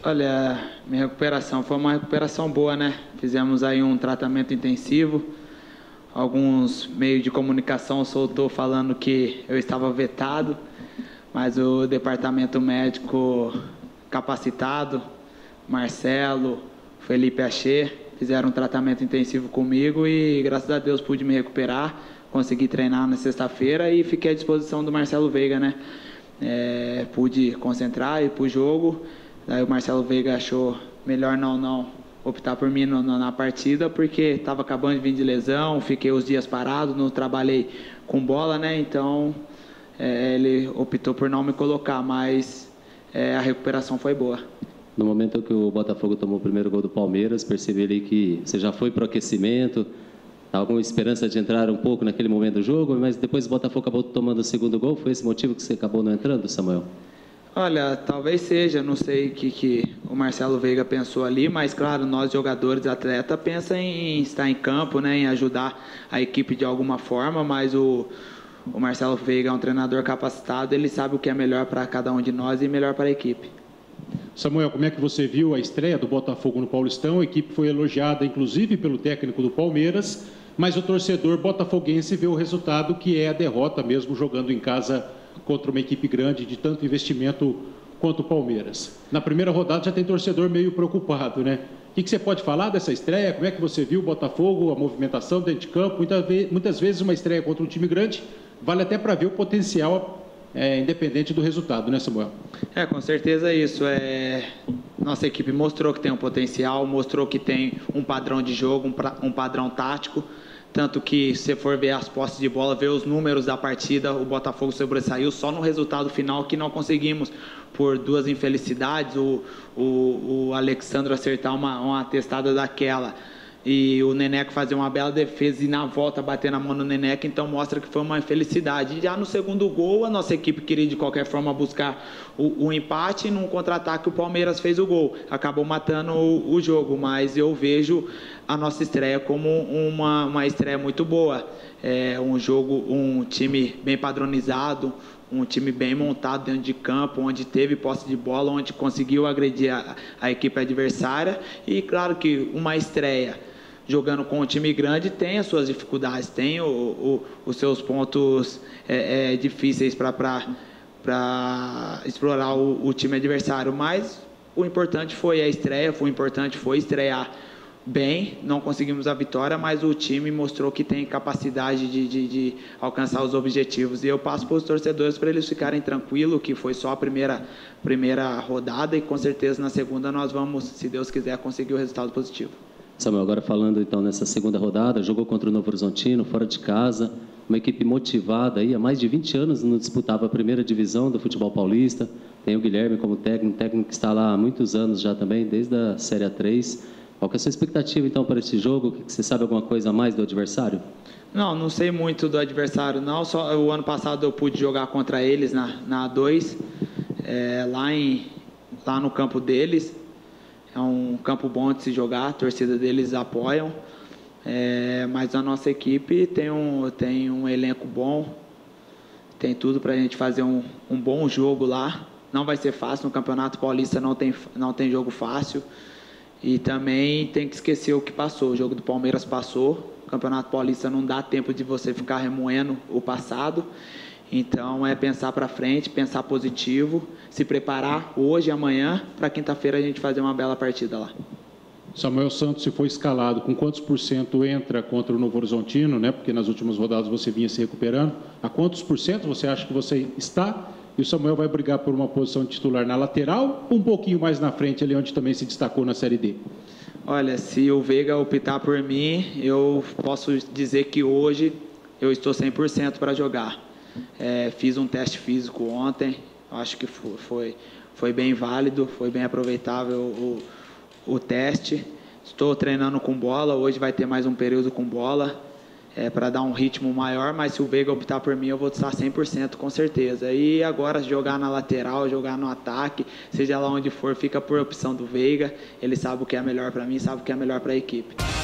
Olha, minha recuperação foi uma recuperação boa, né? Fizemos aí um tratamento intensivo. Alguns meios de comunicação soltou falando que eu estava vetado, mas o departamento médico capacitado, Marcelo, Felipe Achê, fizeram um tratamento intensivo comigo e graças a Deus pude me recuperar, consegui treinar na sexta-feira e fiquei à disposição do Marcelo Veiga, né? Pude concentrar e ir pro jogo. Daí o Marcelo Veiga achou melhor não optar por mim na partida, porque estava acabando de vir de lesão, fiquei os dias parado, não trabalhei com bola, né? Então ele optou por não me colocar, mas a recuperação foi boa. No momento que o Botafogo tomou o primeiro gol do Palmeiras, percebi ali que você já foi para o aquecimento, alguma esperança de entrar um pouco naquele momento do jogo, mas depois o Botafogo acabou tomando o segundo gol. Foi esse motivo que você acabou não entrando, Samuel? Olha, talvez seja, não sei o que o Marcelo Veiga pensou ali, mas claro, nós jogadores, atleta, pensa em estar em campo, né, em ajudar a equipe de alguma forma, mas o Marcelo Veiga é um treinador capacitado, ele sabe o que é melhor para cada um de nós e melhor para a equipe. Samuel, como é que você viu a estreia do Botafogo no Paulistão? A equipe foi elogiada, inclusive, pelo técnico do Palmeiras, mas o torcedor botafoguense vê o resultado, que é a derrota mesmo, jogando em casa contra uma equipe grande de tanto investimento quanto o Palmeiras. Na primeira rodada já tem torcedor meio preocupado, né? O que você pode falar dessa estreia? Como é que você viu o Botafogo, a movimentação dentro de campo? Muitas vezes uma estreia contra um time grande vale até para ver o potencial independente do resultado, né, Samuel? Com certeza isso. Nossa equipe mostrou que tem um potencial, mostrou que tem um padrão de jogo, um padrão tático. Tanto que, se você for ver as posses de bola, ver os números da partida, o Botafogo sobressaiu só no resultado final, que não conseguimos, por duas infelicidades, o Alexandre acertar uma testada daquela e o Neneco fazer uma bela defesa e na volta bater na mão no Neneco, então mostra que foi uma infelicidade. E já no segundo gol, a nossa equipe queria de qualquer forma buscar o empate, e num contra-ataque o Palmeiras fez o gol, acabou matando o jogo, mas eu vejo a nossa estreia como uma estreia muito boa. Um time bem padronizado, um time bem montado dentro de campo, onde teve posse de bola, onde conseguiu agredir a equipe adversária. E claro que uma estreia jogando com um time grande tem as suas dificuldades, tem os seus pontos difíceis para explorar o time adversário, mas o importante foi a estreia, o importante foi estrear bem. Não conseguimos a vitória, mas o time mostrou que tem capacidade de alcançar os objetivos, e eu passo para os torcedores para eles ficarem tranquilos, que foi só a primeira rodada, e com certeza na segunda nós vamos, se Deus quiser, conseguir o resultado positivo. Samuel, agora falando então nessa segunda rodada, jogou contra o Novo Horizontino, fora de casa, uma equipe motivada aí, há mais de 20 anos não disputava a primeira divisão do futebol paulista, tem o Guilherme como técnico que está lá há muitos anos já também, desde a Série A3. Qual que é a sua expectativa então para esse jogo? Você sabe alguma coisa a mais do adversário? Não sei muito do adversário não, só o ano passado eu pude jogar contra eles na A2, lá no campo deles. É um campo bom de se jogar, a torcida deles apoiam, mas a nossa equipe tem um elenco bom, tem tudo para a gente fazer um bom jogo lá. Não vai ser fácil, no Campeonato Paulista não tem jogo fácil, e também tem que esquecer o que passou. O jogo do Palmeiras passou, o Campeonato Paulista não dá tempo de você ficar remoendo o passado. Então pensar para frente, pensar positivo, se preparar hoje e amanhã para quinta-feira a gente fazer uma bela partida lá. Samuel Santos, se foi escalado, com quantos % entra contra o Novo Horizontino, né? Porque nas últimas rodadas você vinha se recuperando. A quantos % você acha que você está? E o Samuel vai brigar por uma posição de titular na lateral ou um pouquinho mais na frente, ali onde também se destacou na Série D? Olha, se o Veiga optar por mim, eu posso dizer que hoje eu estou 100% para jogar. Fiz um teste físico ontem, acho que foi bem válido, foi bem aproveitável o teste. Estou treinando com bola, hoje vai ter mais um período com bola, para dar um ritmo maior, mas se o Veiga optar por mim, eu vou estar 100% com certeza. E agora jogar na lateral, jogar no ataque, seja lá onde for, fica por opção do Veiga. Ele sabe o que é melhor para mim, sabe o que é melhor para a equipe.